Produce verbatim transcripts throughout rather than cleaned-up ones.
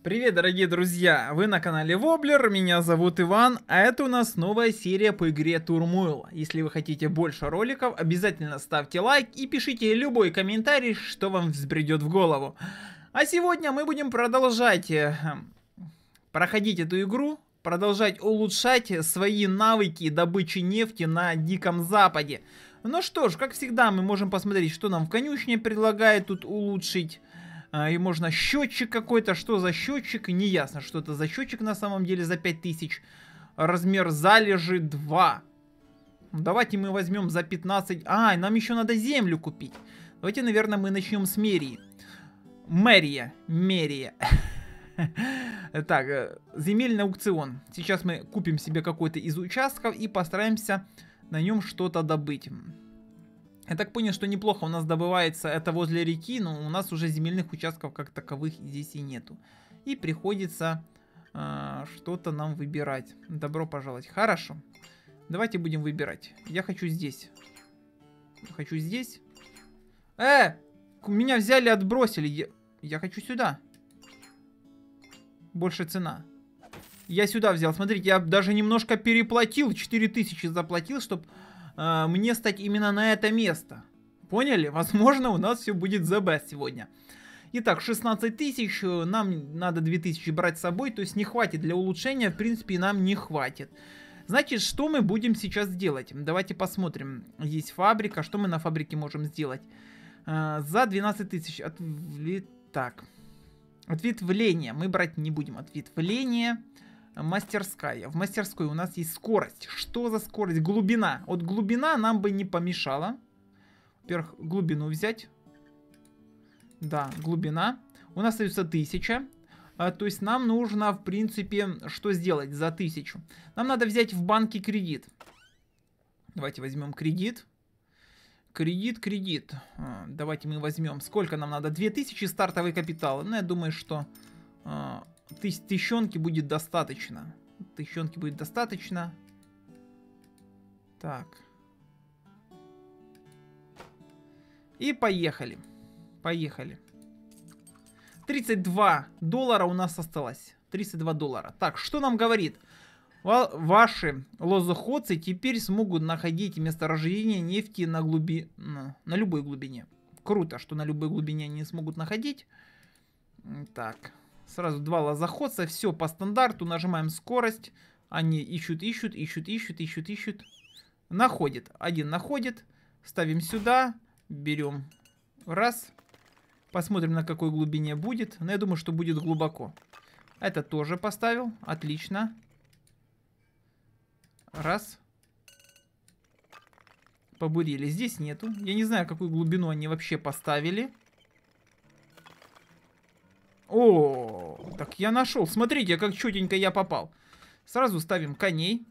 Привет, дорогие друзья! Вы на канале Воблер, меня зовут Иван, а это у нас новая серия по игре Turmoil. Если вы хотите больше роликов, обязательно ставьте лайк и пишите любой комментарий, что вам взбредет в голову. А сегодня мы будем продолжать э, проходить эту игру, продолжать улучшать свои навыки добычи нефти на Диком Западе. Ну что ж, как всегда, мы можем посмотреть, что нам в конюшне предлагает тут улучшить. И можно счетчик какой-то. Что за счетчик? Не ясно, что это за счетчик на самом деле за пять тысяч. Размер залежи два. Давайте мы возьмем за пятнадцать. А, нам еще надо землю купить. Давайте, наверное, мы начнем с Мерии. Мерия. Мерия. Так, земельный аукцион. Сейчас мы купим себе какой-то из участков и постараемся на нем что-то добыть. Я так понял, что неплохо у нас добывается это возле реки, но у нас уже земельных участков как таковых здесь и нету. И приходится э, что-то нам выбирать. Добро пожаловать. Хорошо. Давайте будем выбирать. Я хочу здесь. Хочу здесь. Э! Меня взяли, отбросили. Я, я хочу сюда. Больше цена. Я сюда взял. Смотрите, я даже немножко переплатил. четыре тысячи заплатил, чтобы... мне стать именно на это место. Поняли? Возможно, у нас все будет the best сегодня. Итак, шестнадцать тысяч. Нам надо две тысячи брать с собой. То есть не хватит для улучшения. В принципе, нам не хватит. Значит, что мы будем сейчас делать? Давайте посмотрим. Есть фабрика. Что мы на фабрике можем сделать? За двенадцать тысяч. Отве... Так. Ответвление. Мы брать не будем. Ответвление. Мастерская. В мастерской у нас есть скорость. Что за скорость? Глубина. Вот глубина нам бы не помешала. Во-первых, глубину взять. Да, глубина. У нас остается тысяча. А, то есть нам нужно, в принципе, что сделать за тысячу? Нам надо взять в банке кредит. Давайте возьмем кредит. Кредит, кредит. А, давайте мы возьмем. Сколько нам надо? две тысячи стартовый капитал. Ну, я думаю, что... А, Тыс тысячонки будет достаточно. Тысячонки будет достаточно. Так. И поехали. Поехали. тридцать два доллара у нас осталось. тридцать два доллара. Так, что нам говорит? Ва ваши лозоходцы теперь смогут находить месторождение нефти на, глуби... на, на любой глубине. Круто, что на любой глубине они смогут находить. Так. Сразу два лозоходца, все по стандарту, нажимаем скорость, они ищут, ищут, ищут, ищут, ищут, ищут, находит, один находит, ставим сюда, берем, раз, посмотрим на какой глубине будет, но я думаю, что будет глубоко. Это тоже поставил, отлично, раз, побурили, здесь нету, я не знаю, какую глубину они вообще поставили. О, так я нашел. Смотрите, как чётенько я попал. Сразу ставим коней.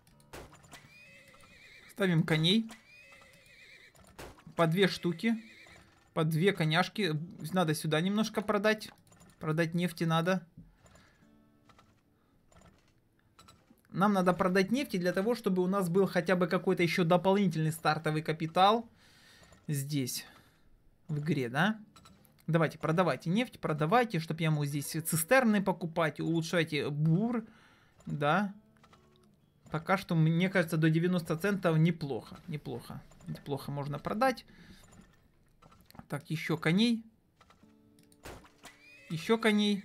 Ставим коней. По две штуки. По две коняшки. Надо сюда немножко продать. Продать нефти надо. Нам надо продать нефти для того, чтобы у нас был хотя бы какой-то еще дополнительный стартовый капитал. Здесь. В игре, да? Давайте, продавайте нефть, продавайте, чтобы я мог здесь цистерны покупать, улучшайте бур, да. Пока что, мне кажется, до девяноста центов неплохо, неплохо, неплохо можно продать. Так, еще коней. Еще коней.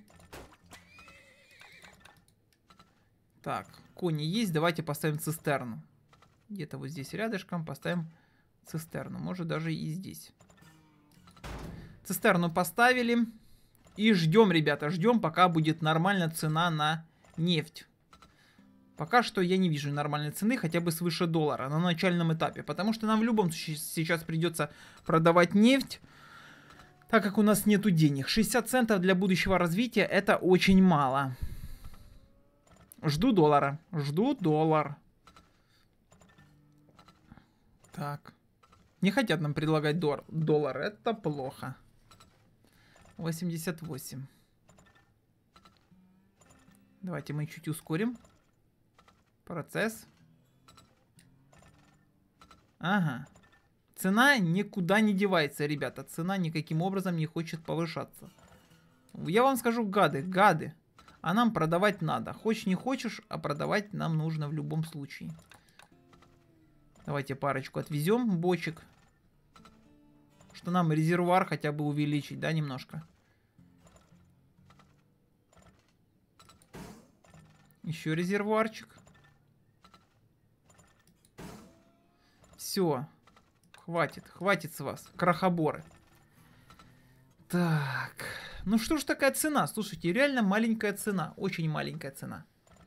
Так, кони есть, давайте поставим цистерну. Где-то вот здесь рядышком поставим цистерну, может даже и здесь. Цистерну поставили. И ждем, ребята, ждем, пока будет нормальная цена на нефть. Пока что я не вижу нормальной цены, хотя бы свыше доллара на начальном этапе. Потому что нам в любом случае сейчас придется продавать нефть, так как у нас нету денег. шестьдесят центов для будущего развития это очень мало. Жду доллара. Жду доллар. Так. Не хотят нам предлагать доллар. Это плохо. восемьдесят восемь. Давайте мы чуть ускорим процесс. Ага. Цена никуда не девается, ребята. Цена никаким образом не хочет повышаться. Я вам скажу, гады, гады. А нам продавать надо. Хочешь не хочешь, а продавать нам нужно в любом случае. Давайте парочку отвезем, бочек. Что нам резервуар хотя бы увеличить, да, немножко. Еще резервуарчик. Все. Хватит, хватит с вас, крохоборы. Так. Ну что ж такая цена? Слушайте, реально маленькая цена. Очень маленькая цена.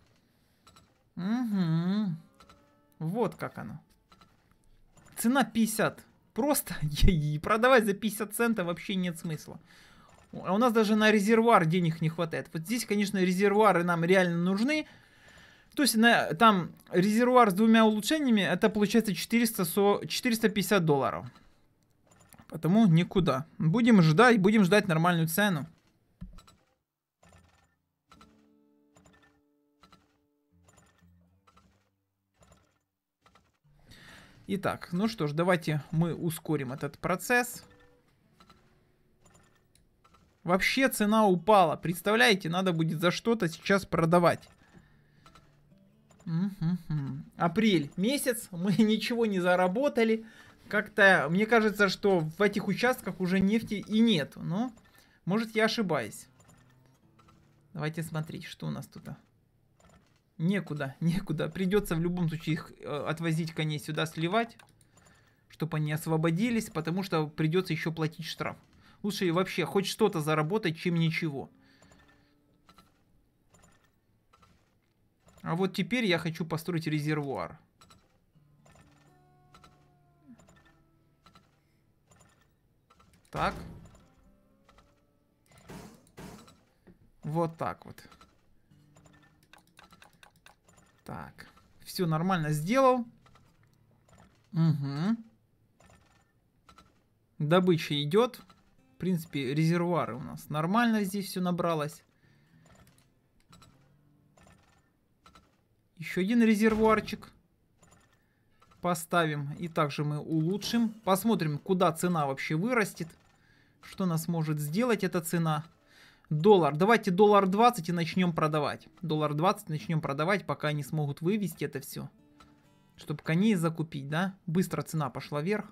Угу. Вот как оно. Цена пятьдесят. Просто и продавать за пятьдесят центов вообще нет смысла. А у нас даже на резервуар денег не хватает. Вот здесь, конечно, резервуары нам реально нужны. То есть на, там резервуар с двумя улучшениями, это получается четыреста, четыреста пятьдесят долларов. Потому никуда. Будем ждать, будем ждать нормальную цену. Итак, ну что ж, давайте мы ускорим этот процесс. Вообще цена упала. Представляете, надо будет за что-то сейчас продавать. Угу-ху. Апрель месяц, мы ничего не заработали. Как-то, мне кажется, что в этих участках уже нефти и нет. Но, может, я ошибаюсь. Давайте смотреть, что у нас тут. Некуда, некуда. Придется в любом случае их отвозить коней сюда, сливать. Чтобы они освободились, потому что придется еще платить штраф. Лучше и вообще хоть что-то заработать, чем ничего. А вот теперь я хочу построить резервуар. Так. Вот так вот. Так. Все нормально сделал. Угу. Добыча идет. В принципе, резервуары у нас нормально здесь все набралось. Еще один резервуарчик поставим. И также мы улучшим. Посмотрим, куда цена вообще вырастет. Что нас может сделать эта цена. Доллар. Давайте доллар двадцать и начнем продавать. Доллар двадцать начнем продавать, пока они смогут вывести это все. Чтобы коней закупить, да? Быстро цена пошла вверх.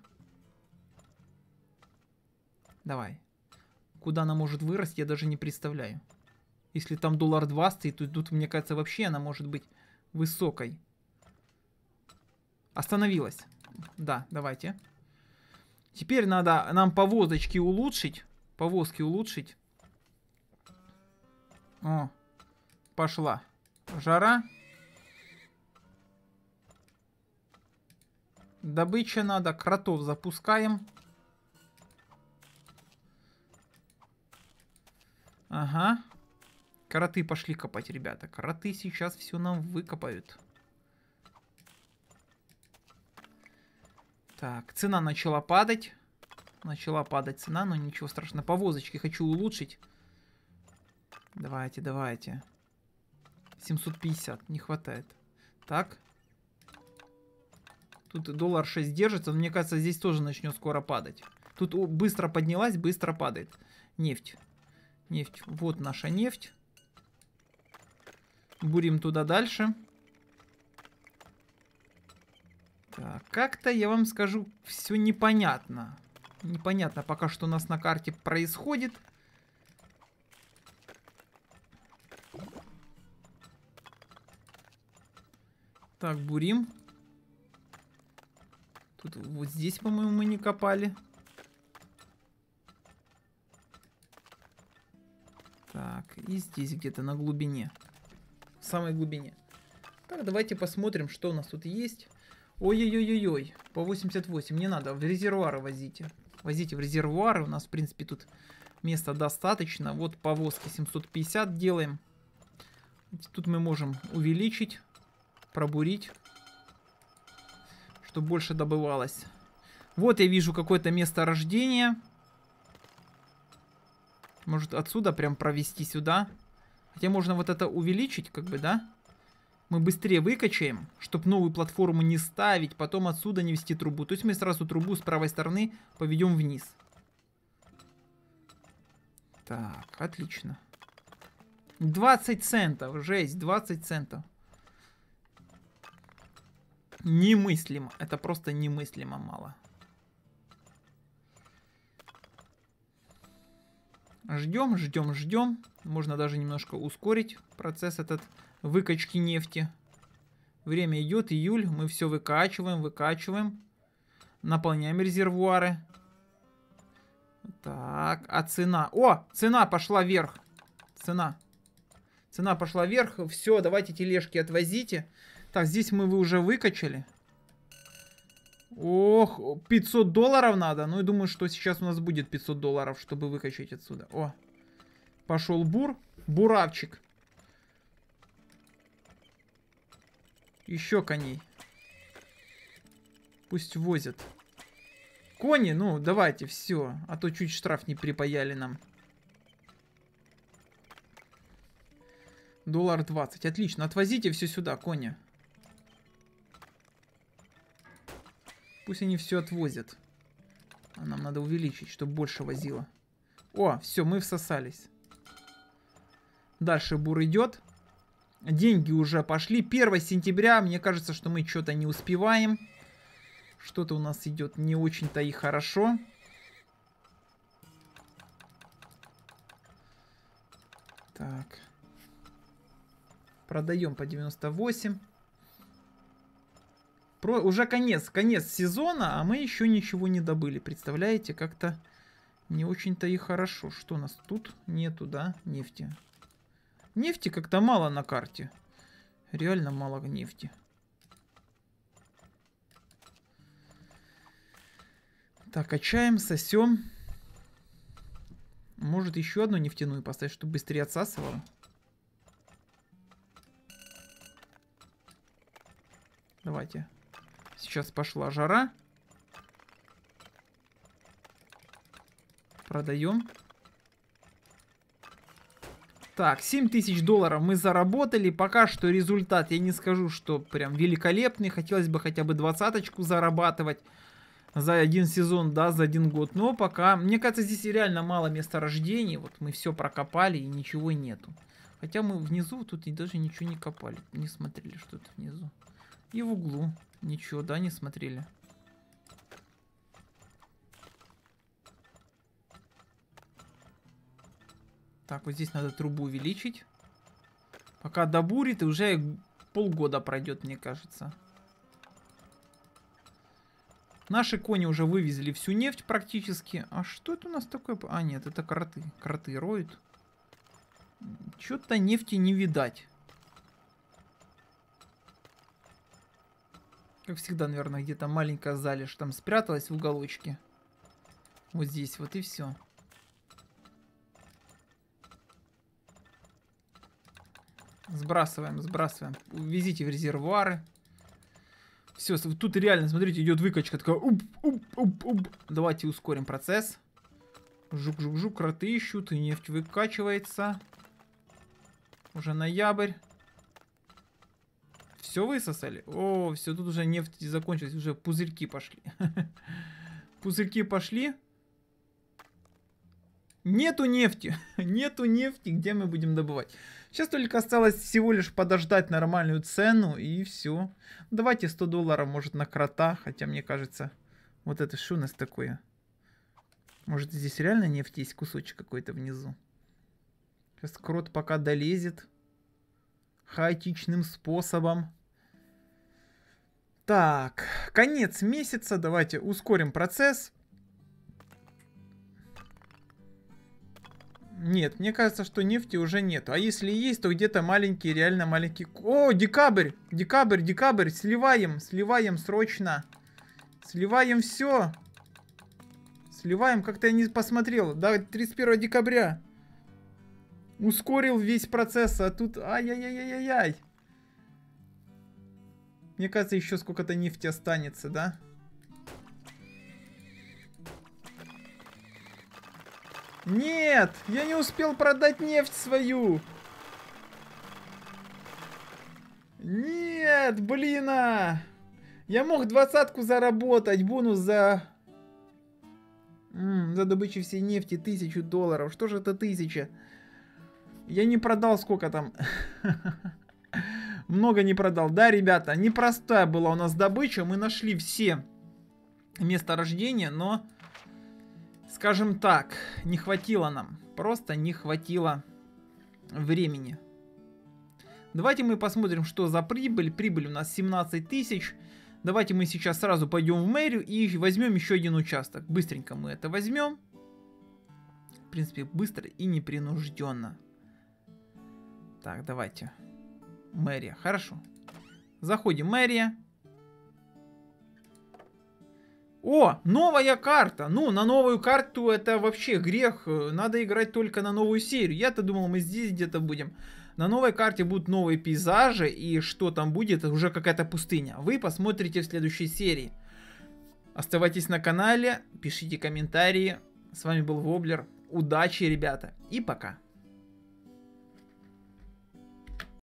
Давай. Куда она может вырасти, я даже не представляю. Если там доллар двадцать, то тут, мне кажется, вообще она может быть высокой. Остановилась. Да, давайте. Теперь надо нам повозочки улучшить. Повозки улучшить. О, пошла жара. Добыча надо. Кротов запускаем. Ага. Кроты пошли копать, ребята. Кроты сейчас все нам выкопают. Так, цена начала падать. Начала падать цена, но ничего страшного. Повозочки хочу улучшить. Давайте, давайте. семьсот пятьдесят, не хватает. Так. Тут доллар шесть держится, но мне кажется, здесь тоже начнет скоро падать. Тут быстро поднялась, быстро падает. Нефть. Нефть. Вот наша нефть. Бурим туда дальше. Так, как-то, я вам скажу, все непонятно. Непонятно пока что у нас на карте происходит. Так, бурим. Тут вот здесь, по-моему, мы не копали. Так, и здесь где-то на глубине. В самой глубине. Так, давайте посмотрим, что у нас тут есть. Ой-ой-ой-ой, по восемьдесят восемь. Не надо, в резервуары возите. Возите в резервуары. У нас, в принципе, тут места достаточно. Вот повозки семьсот пятьдесят делаем. Тут мы можем увеличить, пробурить, чтобы больше добывалось. Вот я вижу какое-то место рождения. Может отсюда прям провести сюда. Хотя можно вот это увеличить, как бы, да? Мы быстрее выкачаем, чтобы новую платформу не ставить, потом отсюда не вести трубу. То есть мы сразу трубу с правой стороны поведем вниз. Так, отлично. двадцать центов, жесть, двадцать центов. Немыслимо, это просто немыслимо мало. Ждем, ждем, ждем. Можно даже немножко ускорить процесс этот выкачки нефти. Время идет, июль, мы все выкачиваем, выкачиваем. Наполняем резервуары. Так, а цена? О, цена пошла вверх. Цена. Цена пошла вверх. Все, давайте тележки отвозите. Так, здесь мы вы уже выкачали. Ох, пятьсот долларов надо. Ну, я думаю, что сейчас у нас будет пятьсот долларов, чтобы выкачать отсюда. О, пошел бур. Буравчик. Еще коней. Пусть возят. Кони, ну, давайте, все. А то чуть штраф не припаяли нам. Доллар двадцать. Отлично. Отвозите все сюда, кони. Пусть они все отвозят. А нам надо увеличить, чтобы больше возило. О, все, мы всосались. Дальше бур идет. Деньги уже пошли. первое сентября. Мне кажется, что мы что-то не успеваем. Что-то у нас идет не очень-то и хорошо. Так. Продаем по девяносто восемь. Про... Уже конец, конец сезона, а мы еще ничего не добыли. Представляете, как-то не очень-то и хорошо. Что у нас тут? Нету, да, нефти. Нефти как-то мало на карте. Реально мало нефти. Так, качаем, сосем. Может еще одну нефтяную поставить, чтобы быстрее отсасывало. Давайте. Сейчас пошла жара. Продаем. Так, семь тысяч долларов мы заработали. Пока что результат, я не скажу, что прям великолепный. Хотелось бы хотя бы двадцаточку зарабатывать за один сезон, да, за один год. Но пока, мне кажется, здесь реально мало месторождений. Вот мы все прокопали и ничего нету. Хотя мы внизу тут и даже ничего не копали. Не смотрели, что тут внизу. И в углу. Ничего, да, не смотрели. Так, вот здесь надо трубу увеличить. Пока добурит, и уже полгода пройдет, мне кажется. Наши кони уже вывезли всю нефть практически. А что это у нас такое? А, нет, это кроты. Кроты роют. Чё-то нефти не видать. Как всегда, наверное, где-то маленькая залежь там спряталась в уголочке. Вот здесь вот и все. Сбрасываем, сбрасываем. Везите в резервуары. Все, тут реально, смотрите, идет выкачка. Такая, уп, уп, уп, уп. Давайте ускорим процесс. Жук-жук-жук, кроты ищут, и нефть выкачивается. Уже ноябрь. Все высосали? О, все, тут уже нефть закончилась, уже пузырьки пошли. Пузырьки пошли. Нету нефти. Нету нефти, где мы будем добывать. Сейчас только осталось всего лишь подождать нормальную цену, и все. Давайте сто долларов, может, на крота. Хотя, мне кажется, вот это что у нас такое? Может, здесь реально нефть есть, кусочек какой-то внизу. Сейчас крот пока долезет. Хаотичным способом. Так, конец месяца. Давайте ускорим процесс. Нет, мне кажется, что нефти уже нет. А если есть, то где-то маленький, реально маленький... О, декабрь! Декабрь, декабрь! Сливаем, сливаем срочно. Сливаем все. Сливаем, как-то я не посмотрел. Да, тридцать первого декабря. Ускорил весь процесс, а тут... Ай-яй-яй-яй-яй. Мне кажется, еще сколько-то нефти останется, да? Нет! Я не успел продать нефть свою! Нет, блин! А! Я мог двадцатку заработать, бонус за... М, за добычу всей нефти тысячу долларов. Что же это тысяча? Я не продал сколько там. Много не продал. Да, ребята, непростая была у нас добыча. Мы нашли все месторождения, но, скажем так, не хватило нам. Просто не хватило времени. Давайте мы посмотрим, что за прибыль. Прибыль у нас семнадцать тысяч. Давайте мы сейчас сразу пойдем в мэрию и возьмем еще один участок. Быстренько мы это возьмем. В принципе, быстро и непринужденно. Так, давайте. Мэрия, хорошо. Заходим, мэрия. О, новая карта. Ну, на новую карту это вообще грех. Надо играть только на новую серию. Я-то думал, мы здесь где-то будем. На новой карте будут новые пейзажи. И что там будет, это уже какая-то пустыня. Вы посмотрите в следующей серии. Оставайтесь на канале, пишите комментарии. С вами был Воблер. Удачи, ребята. И пока.